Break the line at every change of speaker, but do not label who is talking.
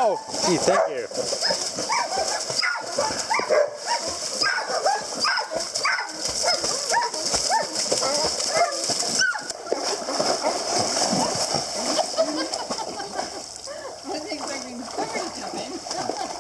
Oh, gee, thank you.
I wasn't expecting somebody to come in.